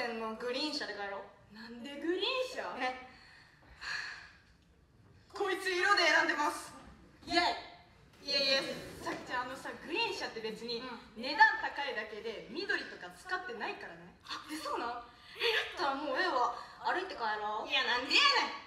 線のグリーン車で帰ろう。 なんでグリーン車？ ね。こいつ色で選んでます。 イエイ。 いやいや、 さっきあのさ、グリーン車って別にうん値段高いだけで緑とか使ってないからね。 そうなん？やったらもうええわ。歩いて帰ろう。 いや、なんでやねん。